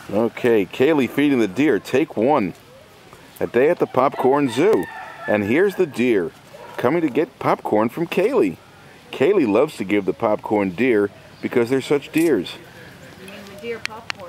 Okay, Kaylee feeding the deer. Take one. A day at the Popcorn Zoo. And here's the deer coming to get popcorn from Kaylee. Kaylee loves to give the popcorn deer because they're such deers. The deer popcorn.